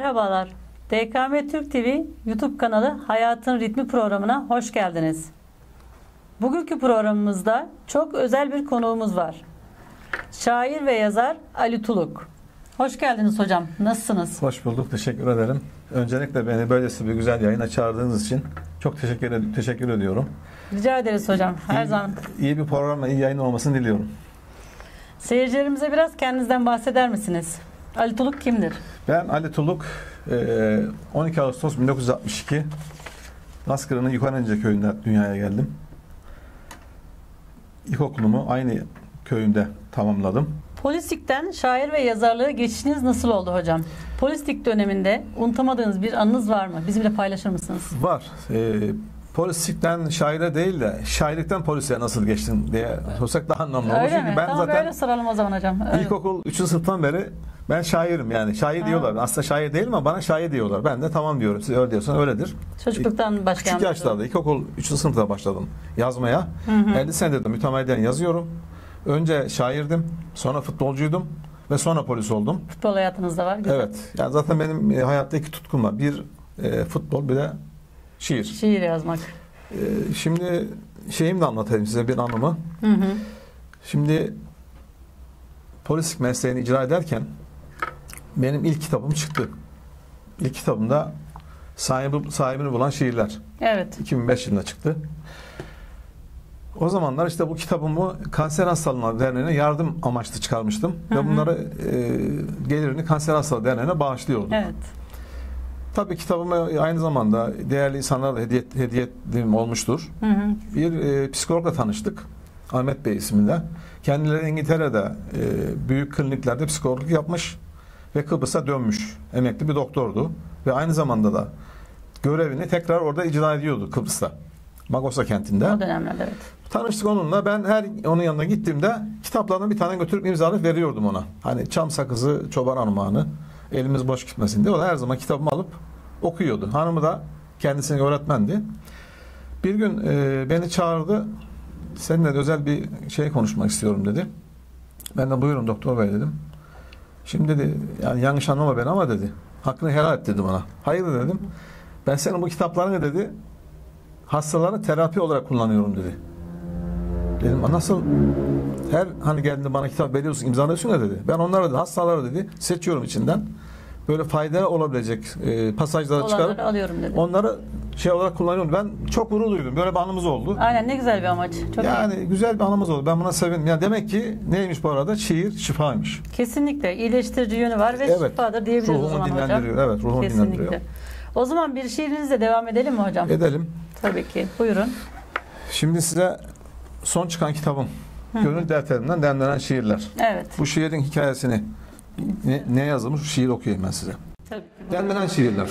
Merhabalar. DKM Türk TV YouTube kanalı Hayatın Ritmi programına hoş geldiniz. Bugünkü programımızda çok özel bir konuğumuz var. Şair ve yazar Ali Tuluk. Hoş geldiniz hocam. Nasılsınız? Hoş bulduk. Teşekkür ederim. Öncelikle beni böylesi bir güzel yayına çağırdığınız için çok teşekkür ediyorum. Rica ederiz hocam. Her zaman. İyi bir program, iyi yayın olmasını diliyorum. Seyircilerimize biraz kendinizden bahseder misiniz? Ali Tuluk kimdir? Ben Ali Tuluk, 12 Ağustos 1962 Baskırı'nın Yukarıncı köyünde dünyaya geldim. İlkokulumu aynı köyünde tamamladım. Polislikten şair ve yazarlığa geçişiniz nasıl oldu hocam? Polislik döneminde unutamadığınız bir anınız var mı? Bizimle paylaşır mısınız? Var. Polislikten şaire değil de şairlikten polise nasıl geçtin diye sorsak daha anlamlı olur. Öyle mi? Ben tamam, zaten böyle soralım o zaman hocam. Öyle. İlkokul 3. sınıftan beri ben şairim yani. Şair diyorlar. Aslında şair değilim ama bana şair diyorlar. Ben de tamam diyorum. Siz öyle diyorsan öyledir. Çocukluktan başlayan. Küçük yaşlarda ilkokul 3. sınıfta başladım yazmaya. 50 senedir de mütemadiyen yazıyorum. Önce şairdim, sonra futbolcuydum ve sonra polis oldum. Futbol hayatınızda var. Güzel. Evet. Yani zaten benim hayatta iki tutkum var. Bir futbol, bir de şiir. Şiir yazmak. Şimdi şeyimi de anlatayım size, bir anımı. Şimdi polislik mesleğini icra ederken benim ilk kitabım çıktı. İlk kitabımda sahibini bulan şiirler. Evet. 2005 yılında çıktı. O zamanlar işte bu kitabımı Kanser Hastalığı Derneği'ne yardım amaçlı çıkarmıştım. Ve bunları gelirini Kanser Hastalığı Derneği'ne bağışlıyordum. Evet. Tabii kitabımı aynı zamanda değerli insanlara da hediye ettiğim olmuştur. Bir psikologla tanıştık. Ahmet Bey isminde. Kendileri İngiltere'de büyük kliniklerde psikologluk yapmış ve Kıbrıs'a dönmüş. Emekli bir doktordu. Ve aynı zamanda da görevini tekrar orada icra ediyordu Kıbrıs'ta. Magosa kentinde. O dönemlerde evet. Tanıştık onunla. Ben her onun yanına gittiğimde kitaplardan bir tane götürüp imzalayıp veriyordum ona. Hani Çam Sakızı, Çoban Armağanı, elimiz boş gitmesin diye. O da her zaman kitabımı alıp okuyordu. Hanımı da kendisine öğretmendi. Bir gün beni çağırdı. Seninle de özel bir şey konuşmak istiyorum dedi. Ben de buyurun doktor bey dedim. Şimdi dedi, yani yanlış anlama beni ama dedi. Hakkını helal et dedi bana. Hayır dedim. Ben senin bu kitaplarını dedi hastalara terapi olarak kullanıyorum dedi. Dedim nasıl? Her hani geldiğinde bana kitap veriyorsun, imzalıyorsun ya dedi. Ben onları dedi, hastaları dedi seçiyorum içinden. Böyle fayda olabilecek pasajları çıkarıp alıyorum dedi. Onları şey olarak kullanıyorum. Ben çok gurur duydum. Böyle bir anımız oldu. Aynen, ne güzel bir amaç. Çok yani iyi. Güzel bir anımız oldu. Ben buna sevindim. Yani demek ki neymiş bu arada? Şiir şifaymış. Kesinlikle iyileştirici yönü var ve evet. Şifadır diyebiliriz o zaman hocam. Evet, ruhumu dinlendiriyor. O zaman bir şiirinizle devam edelim mi hocam? Edelim. Tabii ki. Buyurun. Şimdi size son çıkan kitabım. Gönül Defterimden Demlenen Şiirler. Evet. Bu şiirin hikayesini ne yazılmış? Şiir okuyayım ben size. Tabii ki. Demlenen Şiirler.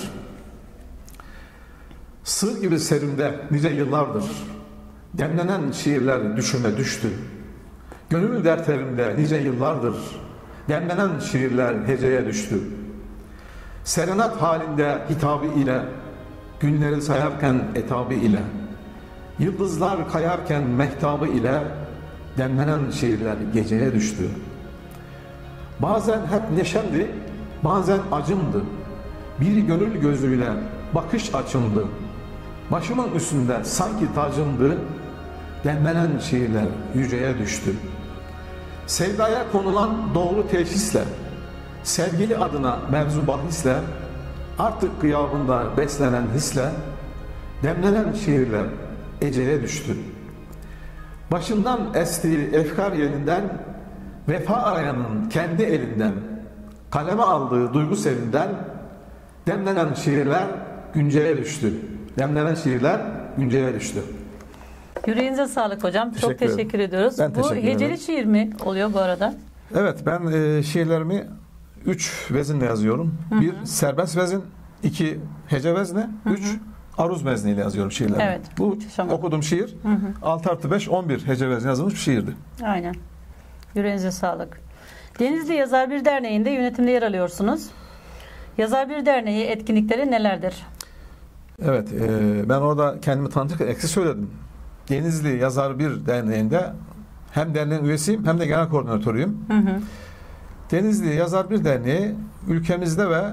Sır gibi serimde nice yıllardır demlenen şiirler düşüme düştü. Gönül defterimde nice yıllardır demlenen şiirler heceye düştü. Serenat halinde hitabı ile, günleri sayarken etabı ile, yıldızlar kayarken mehtabı ile demlenen şiirler geceye düştü. Bazen hep neşemdi, bazen acımdı. Bir gönül gözüyle bakış açımdı. Başımın üstünde sanki tacımdı. Demlenen şiirler yüceye düştü. Sevdaya konulan doğru teşhisle, sevgili adına mevzu bahisle, artık gıyabında beslenen hisle, demlenen şiirler ecele düştü. Başından estiği efkar yerinden, vefa arayanın kendi elinden, kaleme aldığı duygu sevinden, demlenen şiirler günceye düştü. Demlenen şiirler günceye düştü. Yüreğinize sağlık hocam. Çok teşekkür ediyoruz. Bu heceli şiir mi oluyor bu arada? Evet, ben şiirlerimi 3 vezinle yazıyorum. Bir serbest vezin, 2 hece vezni, 3 aruz vezniyle yazıyorum şiirlerimi. Evet. Bu okuduğum şiir 6+5 11 hece vezni yazılmış bir şiirdi. Aynen. Yüreğinize sağlık. Denizli Yazar Bir Derneği'nde yönetimde yer alıyorsunuz. Yazar Bir Derneği etkinlikleri nelerdir? Evet, ben orada kendimi tanıtırken eksik söyledim. Denizli Yazar Bir Derneği'nde hem derneğin üyesiyim hem de genel koordinatörüyüm. Denizli Yazar Bir Derneği ülkemizde ve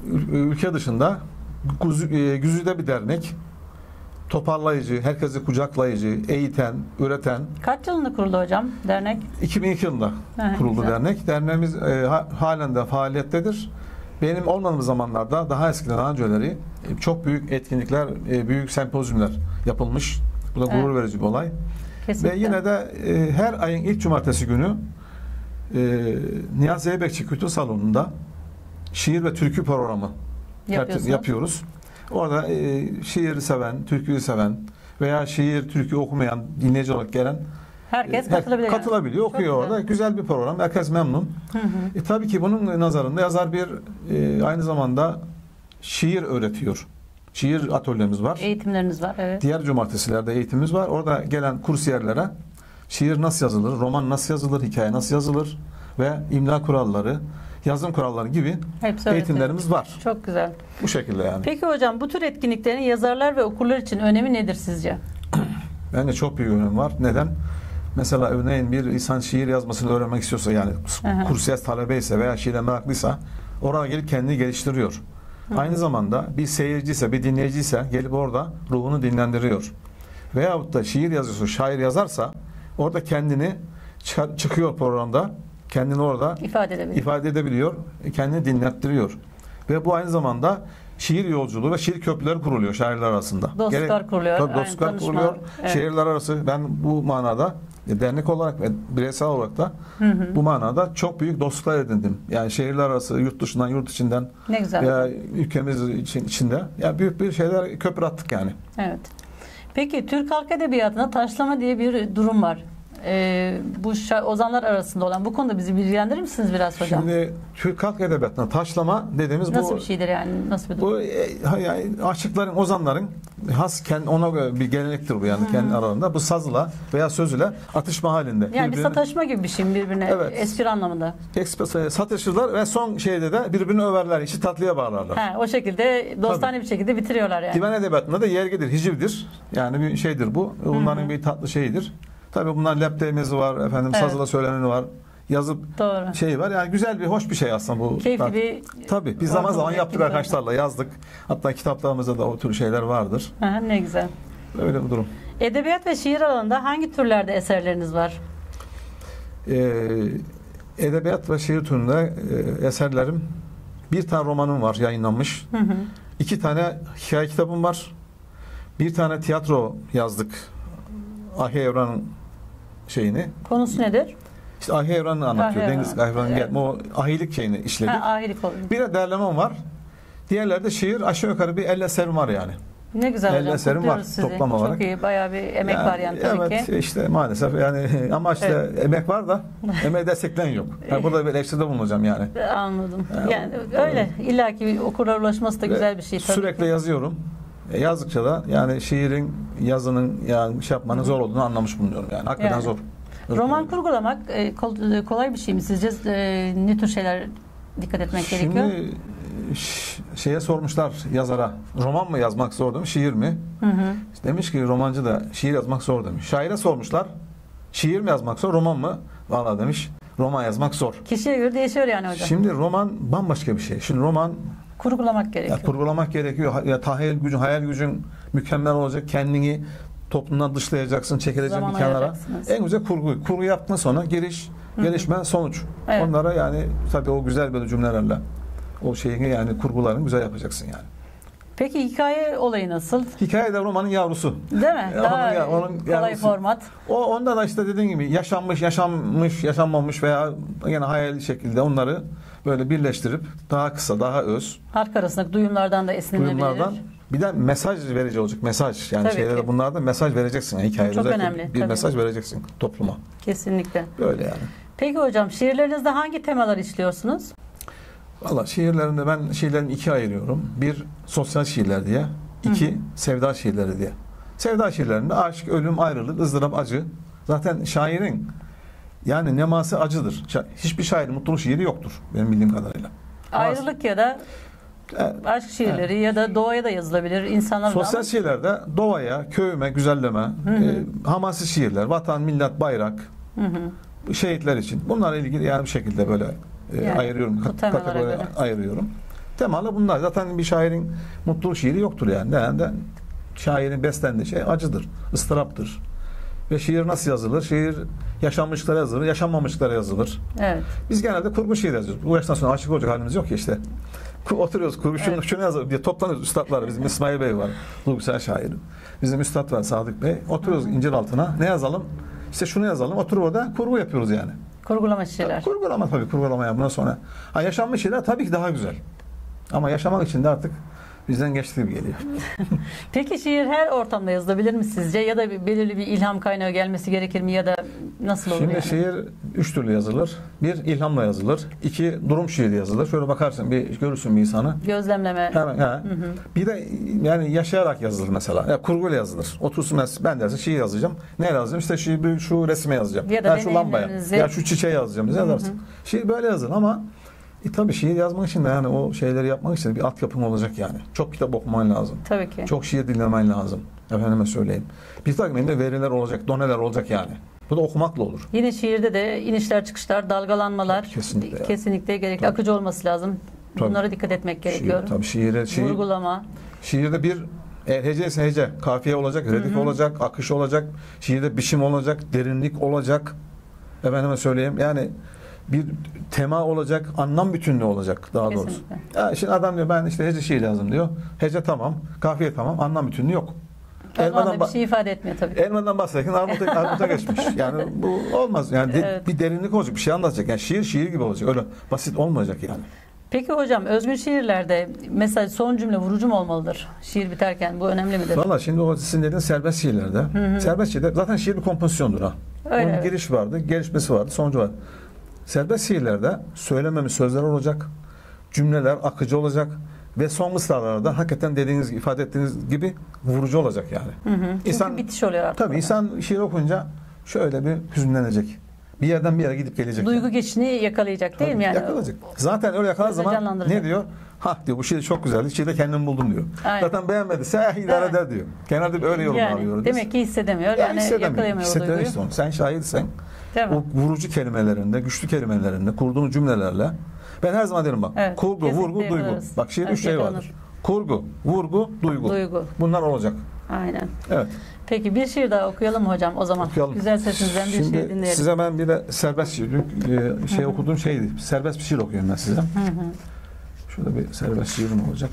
ülke dışında güzide bir dernek. Toparlayıcı, herkesi kucaklayıcı, eğiten, üreten. Kaç yılında kuruldu hocam dernek? 2002 yılında kuruldu güzel. dernek. Derneğimiz halen de faaliyettedir. Benim olmadığım zamanlarda daha eskiden daha önceleri çok büyük etkinlikler, büyük sempozyumlar yapılmış. Bu da gurur verici bir olay. Kesinlikle. Ve yine de her ayın ilk cumartesi günü Niyazi Zeybekçi Kültür Salonu'nda şiir ve türkü programı yapıyoruz. Orada şiiri seven, türküyü seven veya şiir, türkü okumayan, dinleyici olarak gelen herkes katılabiliyor, yani. okuyor orada. Güzel bir program, herkes memnun. Tabii ki bunun nazarında yazar aynı zamanda şiir öğretiyor. Şiir atölyemiz var. Eğitimleriniz var, evet. Diğer cumartesilerde eğitimimiz var. Orada gelen kursiyerlere şiir nasıl yazılır, roman nasıl yazılır, hikaye nasıl yazılır ve imla kuralları, yazım kuralları gibi eğitimlerimiz var. Çok güzel. Bu şekilde yani. Peki hocam, bu tür etkinliklerin yazarlar ve okurlar için önemi nedir sizce? Bence çok büyük önemi var. Neden? Mesela örneğin bir insan şiir yazmasını öğrenmek istiyorsa, yani kursiyer talebeyse veya şiire meraklıysa oraya gelip kendini geliştiriyor. Aynı zamanda bir seyirciyse, bir dinleyiciyse gelip orada ruhunu dinlendiriyor. Veyahut da şiir yazıyorsa, şair yazarsa orada kendini çıkıyor programda. Kendini orada ifade edebiliyor. Kendini dinlettiriyor. Ve bu aynı zamanda şiir yolculuğu ve şiir köprüleri kuruluyor şairler arasında. Dostluklar kuruluyor. Tabii dostluklar kuruluyor. Evet. Şehirler arası, ben bu manada dernek olarak ve bireysel olarak da bu manada çok büyük dostluklar edindim. Yani şehirler arası, yurt dışından, yurt içinden veya ülkemiz içinde yani büyük bir şeyler köprü attık yani. Evet. Peki Türk Halk Edebiyatı'nda taşlama diye bir durum var. Bu ozanlar arasında olan, bu konuda bizi bilgilendirir misiniz biraz hocam? Şimdi Türk Halk Edebiyatı'nda taşlama dediğimiz nasıl bir şeydir yani? Nasıl bir durum? Bu yani aşıkların, ozanların ona bir gelenektir bu yani kendi aralarında. Bu sazla veya sözle atışma halinde. Yani bir sataşma gibi bir şey birbirine, espri anlamında. Satışırlar ve son şeyde de birbirini överler, işi tatlıya bağlarlar. O şekilde dostane bir şekilde bitiriyorlar yani. Divan Edebiyatı'nda da yergidir, hicivdir. Yani bir şeydir bu. Bunların bir tatlı şeyidir. Tabii bunlar lap değmezi var, sazla söyleneni var. Yazıp şey var. Yani güzel bir, hoş bir şey aslında bu. Keyifli bir... Tabii. Biz zaman zaman yaptık arkadaşlarla, yazdık. Hatta kitaplarımızda da o tür şeyler vardır. Ne güzel. Öyle bir durum. Edebiyat ve şiir alanında hangi türlerde eserleriniz var? Edebiyat ve şiir türünde eserlerim, bir tane romanım var yayınlanmış. 2 tane hikaye kitabım var. 1 tane tiyatro yazdık. Ahi Evran'ın şeyini. Konusu nedir? İşte Ahi Evran'ı anlatıyor. Deniz Evran'ın gelme. O ahilik şeyini işledik. Ahilik oluyor. Bir de derlemem var. Diğerleri de şiir, aşağı yukarı bir 50 eserim var yani. Ne güzel hocam. 50 eserim var toplam olarak. Çok iyi. Bayağı bir emek var yani tabii ki. Evet işte maalesef yani ama işte emek var da emeği destekleyen yok. Yani burada bir eleştiride bulunacağım yani. Anladım. Yani öyle. İlla ki okurlara ulaşması da güzel bir şey tabii. Sürekli yazıyorum. Yazdıkça da yani şiirin, yazının yani şey yapmanın zor olduğunu anlamış bulunuyorum yani. Hakikaten zor. Roman kurgulamak kolay bir şey mi sizce? Ne tür şeyler dikkat etmek gerekiyor? Şimdi şeye sormuşlar yazara. Roman mı yazmak zor demiş, şiir mi? Demiş ki romancı da şiir yazmak zor demiş. Şaire sormuşlar. Şiir mi yazmak zor, roman mı? Vallahi demiş, roman yazmak zor. Kişiye göre değişiyor yani hocam. Şimdi roman bambaşka bir şey. Şimdi roman kurgulamak gerekiyor. Kurgulamak gerekiyor. Ya tahayyül gücün, hayal gücün mükemmel olacak. Kendini toplumdan dışlayacaksın, çekileceksin bir kenara. En güzel kurgu. Kurgu yaptıktan sonra giriş, gelişme, sonuç. Onlara yani tabii o güzel böyle cümlelerle o şeyini yani kurgularını güzel yapacaksın yani. Peki hikaye olayı nasıl? Hikaye de romanın yavrusu. Değil mi? Daha onun kolay yavrusu. Format. Onda da işte dediğin gibi yaşanmamış veya yine hayal şekilde onları böyle birleştirip daha kısa, daha öz. Halk arasındaki duyumlardan da esinlenebilir. Bir de mesaj verici olacak. Mesaj. Yani tabii şeylerde ki. bunlarda mesaj vereceksin. Yani hikayede çok önemli. Bir mesaj vereceksin topluma. Kesinlikle. Böyle yani. Peki hocam şiirlerinizde hangi temalar işliyorsunuz? Valla şiirlerinde ben şiirlerini 2 ayırıyorum. 1 sosyal şiirler diye. 2 sevda şiirleri diye. Sevda şiirlerinde aşk, ölüm, ayrılık, ızdırap, acı. Zaten şairin yani neması acıdır. Hiçbir şairin mutluluk şiiri yoktur benim bildiğim kadarıyla. Ayrılık ya da aşk şiirleri ya da doğaya da yazılabilir. İnsanlar sosyal şiirlerde doğaya, köyüme, güzelleme, hamasi şiirler, vatan, millet, bayrak, şehitler için. Bunlarla ilgili yani bir şekilde böyle ayırıyorum. Kategoriye ayırıyorum. Temalı bunlar. Zaten bir şairin mutluluk şiiri yoktur yani. Yani de şairin beslendiği şey acıdır, ıstıraptır. Ve şiir nasıl yazılır? Şiir yaşanmışlara yazılır, yaşanmamışlara yazılır. Evet. Biz genelde kurgu şiir yazıyoruz. Bu yaştan sonra aşık olacak halimiz yok ki işte. Oturuyoruz kurgu şunu yazalım diye toplanıyoruz üstadlar. Bizim İsmail Bey var, duygusal şair. Bizim üstad var Sadık Bey. Oturuyoruz incir altına. Ne yazalım? İşte şunu yazalım. Oturup orada kurgu yapıyoruz yani. Kurgulama şiirler. Kurgulama tabii. Kurgulama yapımından sonra. Ha, yaşanmış şeyler tabii ki daha güzel. Ama yaşamak için de artık bizden geçtiği gibi geliyor. Peki şiir her ortamda yazılabilir mi sizce? Ya da belirli bir ilham kaynağı gelmesi gerekir mi? Ya da nasıl olur Şimdi yani? şiir 3 türlü yazılır. Bir, ilhamla yazılır. 2, durum şiiri yazılır. Şöyle bakarsın, görürsün bir insanı. Gözlemleme. Hemen, Bir de yani yaşayarak yazılır mesela. Ya, kurguyla yazılır. Otursun ben dersin şiir yazacağım. Ne yazacağım? İşte şu resme yazacağım. Ya da şu lambaya. deneyimlerinizi- Ya şu çiçeğe yazacağım. Yazarsın. Şiir böyle yazılır ama tabii şiir yazmak için de yani o şeyleri yapmak için de bir altyapın olacak yani. Çok kitap okuman lazım. Tabii ki. Çok şiir dinlemen lazım. Efendime söyleyeyim. Bir takım elinde veriler olacak, doneler olacak yani. Bu da okumakla olur. Yine şiirde de inişler çıkışlar, dalgalanmalar Kesinlikle. kesinlikle gerekli. Tabii. Akıcı olması lazım. Tabii. Bunlara dikkat etmek gerekiyor. Tabii şiir, Vurgulama. şiirde bir hece ise hece, kafiye olacak, redif olacak, akış olacak, şiirde biçim olacak, derinlik olacak. Efendime söyleyeyim yani bir tema olacak, anlam bütünlüğü olacak daha doğrusu. Kesinlikle. Ya şimdi adam diyor ben işte hece şiir yazdım diyor. Hece tamam, kafiye tamam, anlam bütünlüğü yok. O anda bir şey ifade etmiyor tabii. Elmadan bahsederken armuta geçmiş. Yani bu olmaz. Yani Evet. bir derinlik olacak, bir şey anlatacak. Yani şiir gibi olacak. Öyle basit olmayacak yani. Peki hocam özgün şiirlerde mesela son cümle vurucu mu olmalıdır? Şiir biterken bu önemli midir? Valla şimdi o sizin dediğiniz serbest şiirlerde. Serbest şiirde zaten şiir bir kompozisyondur ha. Öyle, Bunun evet. giriş vardı, gelişmesi vardı, sonucu var. Serbest şiirlerde söylememiz sözler olacak, cümleler akıcı olacak ve son mısralarda hakikaten dediğiniz, ifade ettiğiniz gibi vurucu olacak yani. Çünkü bitiş oluyor artık. Tabii orada. insan şiir okunca şöyle bir hüzünlenecek. Bir yerden bir yere gidip gelecek. Duygu geçişini yakalayacak değil mi yani? Yakalayacak. Zaten öyle yakaladığı Gözü zaman canlandıracak. ne diyor? Ha diyor bu şiir çok güzeldi. Şiirde kendimi buldum diyor. Aynen. Zaten beğenmediyse idare Evet. eder diyor. Genelde öyle yorumlar alıyoruz. Demek ki hissedemiyor. Yani yakalayamıyor o Hissedemiyor duyguyu. işte onu. Sen şairsen Değil mi? o vurucu kelimelerinde, güçlü kelimelerinde, kurduğun cümlelerle ben her zaman derim bak. Evet, Kurgu, kesinlikle vurgu, duygu. yakalarız. Bak şiirde Evet, 3 şey yakalanır. vardır. Kurgu, vurgu, duygu. Duygu. Bunlar olacak. Aynen. Evet. Peki bir şiir daha okuyalım mı hocam o zaman? Okuyalım. Güzel sesinizden bir Şimdi şiir dinleyelim. size ben bir de serbest şiir okuduğum şeydi. Serbest bir şiir okuyorum ben size. Şurada bir serbest şiirim olacak.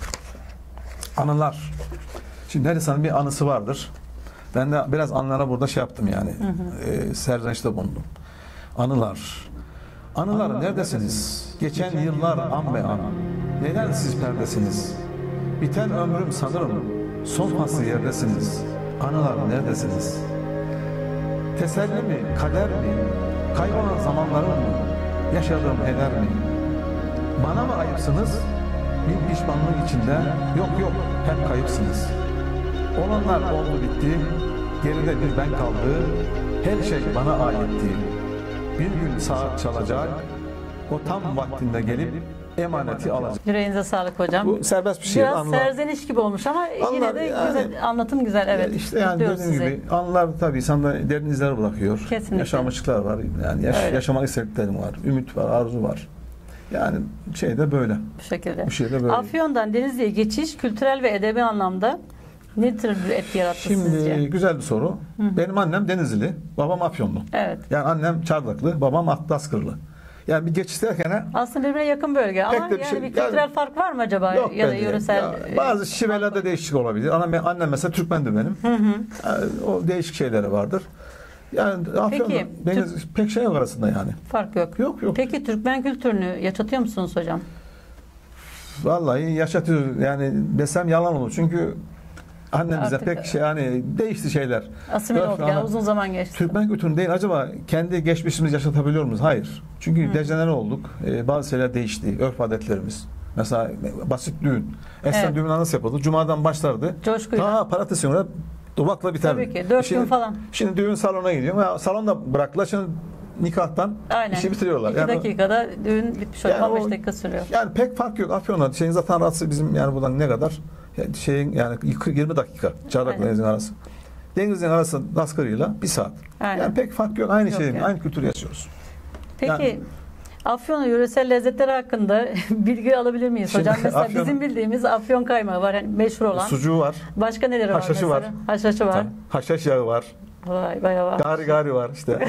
Anılar. Şimdi her insanın bir anısı vardır. Ben de biraz anılara burada şey yaptım yani. Serzenişte bulundum. Anılar. Anılar neredesiniz? Geçen yıllar an be an. Neden siz perdesiniz? Biten ömrüm sanırım. Son faslı yerdesiniz. Anılar neredesiniz? Teselli mi, kader mi? Kaybolan zamanlarım mı? Yaşadığım heder mi? Bana mı ayıpsınız? Bir pişmanlık içinde yok hep kayıpsınız. Olanlar oldu bitti. Geride bir ben kaldı. Her şey bana aitti. Bir gün saat çalacak. O tam vaktinde gelip emaneti alacak. Yüreğinize sağlık hocam. Bu serbest bir şiir. Biraz Anılar. serzeniş gibi olmuş ama yine Anılar de yani- güzel, anlatım güzel. Evet. İşte yani Kutluyoruz dediğim sizi. gibi anılar tabii insanda derin izler bırakıyor. Kesinlikle. Yaşanmışlıklar var. Yani Öyle. yaşamak istediklerim var. Ümit var, arzu var. Yani şey de böyle. Bu şekilde. Bu şey de böyle. Afyon'dan Denizli'ye geçiş kültürel ve edebi anlamda ne tür bir etki yarattı Şimdi sizce? güzel bir soru. Benim annem Denizli, babam Afyonlu. Evet. Yani annem Çardaklı, babam Atlaskırlı. Yani bir geçiş derken Aslında birbirine yakın bölge ama Pek de bir yani şey- bir kültürel yani- fark var mı acaba yok ya da bence. yöresel? Ya bazı şivelerde değişiklik olabilir. Annem mesela Türkmendir benim. Yani o değişik şeyleri vardır. Yani Afyon'da Peki, pek şey yok arasında yani. fark yok. Yok. Peki Türkmen kültürünü yaşatıyor musunuz hocam? Vallahi yaşatıyor. Yani desem yalan olur. Çünkü annem bize Artık- pek şey yani değişti şeyler. Asimile Yok, olduk yani ama uzun zaman geçti. Türkmen kültürü değil acaba kendi geçmişimizi yaşatabiliyor muyuz? Hayır. Çünkü dejenere olduk. Bazı şeyler değişti. Örf adetlerimiz. Mesela basit düğün. Eskiden Evet. düğünler nasıl yapıldı? Cuma'dan başlardı. Coşkuyla. Ta paratasyonuna duvakla biterdi. Tabii ki. 4 gün Şimdi- falan. Şimdi düğün salonuna gidiyor. Ya, salonda bıraktılar. Şimdi nikahtan Aynen. işi bitiriyorlar. 2 dakikada düğün bitmiş oluyor. Yani 15 o- dakika sürüyor. Yani pek fark yok. Afyon'da şeyin zaten arası bizim yani buradan ne kadar? Yani şeyin yani 20 dakika. Çardak'la Aynen. Denizli'nin arası. Denizli'nin arası Daskırı'yla 1 saat. Aynen. Yani pek fark yok. Aynı Yok şey, yani. aynı kültürü yaşıyoruz. Peki Yani- Afyon'un yöresel lezzetleri hakkında bilgi alabilir miyiz Şimdi hocam? Mesela Afyon- bizim bildiğimiz Afyon kaymağı var, yani meşhur olan. Sucuğu var. Başka neleri var Haşhaşı mesela? var. Haşhaşı var. Haşhaş yağı var. Vay bayağı var. Gari gari var işte.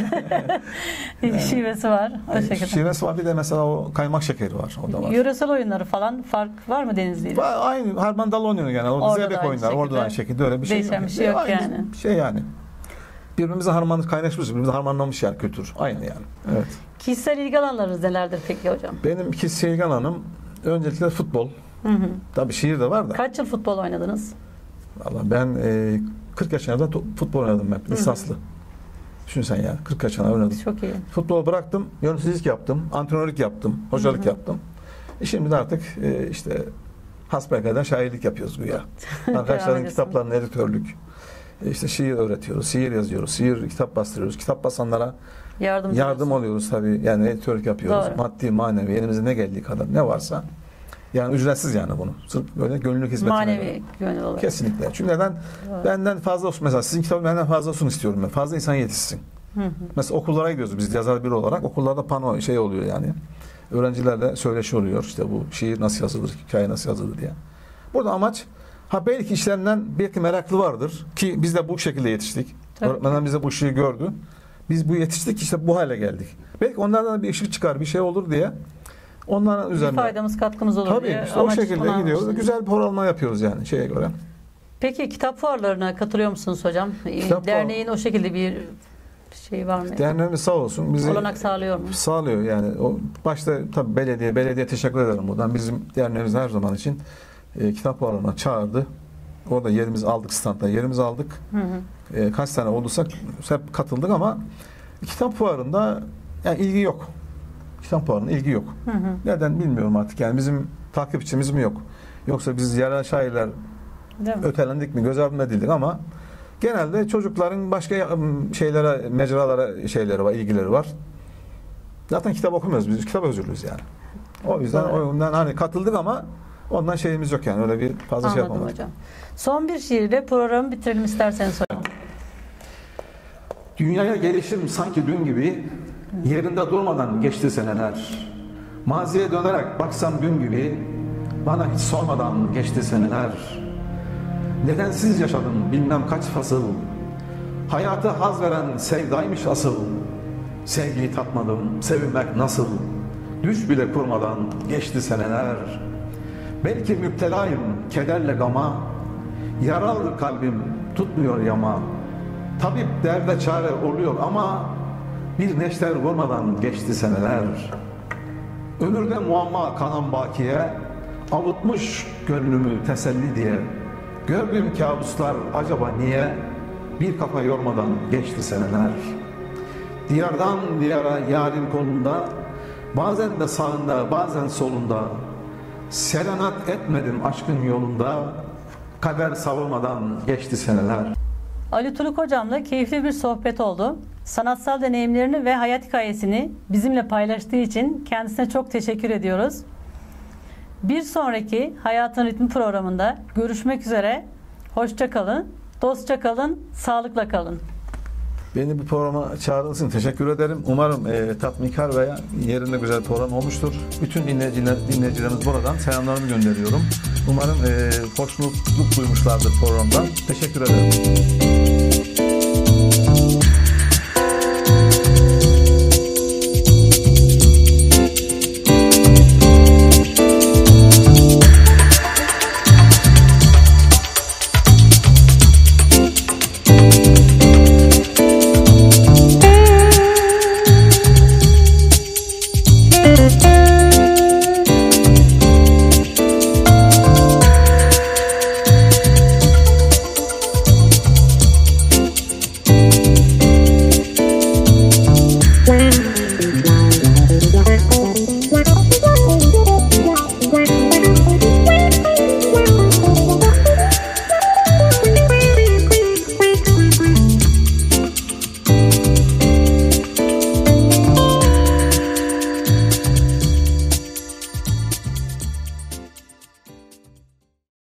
Şivesi var. O şekilde. Şivesi var, bir de mesela o kaymak şekeri var. O da var. Yöresel oyunları falan fark var mı Denizli'de? Aynı Harman Dal oynuyor yani. O Orada da zeybek aynı oyunlar. Orada da aynı şekilde öyle bir şey değişen yok. bir şey yok Aynı yani. Şey yani. Birbirimize harmanlı kaynaşmışız. Birbirimize harmanlamış yani kültür. Aynı yani. Evet. Kişisel ilgi alanlarınız nelerdir peki hocam? Benim kişisel ilgi alanım öncelikle futbol. Tabii şiir de var da. Kaç yıl futbol oynadınız? Vallahi ben 40 yaşına kadar futbol oynadım ben. Lisanslı. Düşün sen yani. 40 yaşına oynadım. Çok iyi. Futbolu bıraktım. Yöneticilik yaptım. Antrenörlük yaptım. Hocalık yaptım. Şimdi de artık işte hasbelkader şairlik yapıyoruz güya. Arkadaşların kitaplarının editörlük. İşte şiir öğretiyoruz. Şiir yazıyoruz. Şiir kitap bastırıyoruz. Kitap basanlara yardım oluyoruz tabii. Yani editörlük yapıyoruz. Doğru. Maddi, manevi, elimize ne geldiği kadar ne varsa. Yani ücretsiz yani bunu. Sırf böyle gönüllülük hizmetine. Manevi gönül olarak. Kesinlikle. Çünkü neden? Doğru. Benden fazla olsun. Mesela sizin kitabın benden fazla olsun istiyorum ben. Fazla insan yetişsin. Mesela okullara gidiyoruz biz yazar biri olarak. Okullarda pano şey oluyor yani. Öğrencilerle söyleşi oluyor. İşte bu şiir nasıl yazılır, hikaye nasıl yazılır diye. Burada amaç belki işlerinden belki meraklı vardır ki biz de bu şekilde yetiştik. Öğretmenler bize bu ışığı gördü. Biz bu yetiştik, işte bu hale geldik. Belki onlardan bir ışık çıkar, bir şey olur diye onların üzerine. Bir faydamız, katkımız olur tabii, diye. işte o şekilde gidiyoruz. Güzel bir programlar yapıyoruz yani şeye göre. Peki kitap fuarlarına katılıyor musunuz hocam? Derneğin o şekilde bir şey var mı? Derneğimiz sağ olsun bizi olanak sağlıyor mu? Sağlıyor yani. O başta tabii belediye teşekkür ederim buradan. Bizim derneğimiz her zaman için kitap fuarlarına çağırdı. Orada yerimizi aldık, standta yerimizi aldık. Kaç tane olduysak hep katıldık ama kitap fuarında yani ilgi yok. Kitap fuarında ilgi yok. Neden bilmiyorum artık. Yani bizim takipçimiz mi yok? Yoksa biz yerel şairler ötelendik mi, göz ardı edildik ama genelde çocukların başka şeylere, mecralara şeyleri var, ilgileri var. Zaten kitap okumuyoruz biz, kitap özürlüyüz yani. O yüzden oyundan hani katıldık ama ondan şeyimiz yok yani, öyle bir fazla şey yapamadık. Hocam. Son bir şiirle programı bitirelim isterseniz hocam. Dünyaya gelişim sanki dün gibi, yerinde durmadan geçti seneler. Maziye dönerek baksam dün gibi, bana hiç sormadan geçti seneler. Nedensiz yaşadım bilmem kaç fasıl, hayata haz veren sevdaymış asıl. Sevgiyi tatmadım, sevilmek nasıl, düş bile kurmadan geçti seneler. Belki müptelayım kederle gama, yaralı kalbim tutmuyor yama. Tabip derde çare oluyor ama bir neşter vurmadan geçti seneler. Ömürde muamma kanan bakiye, avutmuş gönlümü teselli diye. Gördüğüm kabuslar acaba niye, bir kafa yormadan geçti seneler. Diyardan diyara yarın kolunda, bazen de sağında bazen solunda. Serenat etmedim aşkın yolunda, kader savurmadan geçti seneler. Ali Tuluk hocamla keyifli bir sohbet oldu. Sanatsal deneyimlerini ve hayat hikayesini bizimle paylaştığı için kendisine çok teşekkür ediyoruz. Bir sonraki Hayatın Ritmi programında görüşmek üzere. Hoşça kalın, dostça kalın, sağlıkla kalın. Beni bu programa çağırdığınız için teşekkür ederim. Umarım tatminkar veya yerinde güzel bir program olmuştur. Bütün dinleyicilerimiz buradan selamlarımı gönderiyorum. Umarım hoşnutluk duymuşlardır programdan. Teşekkür ederim.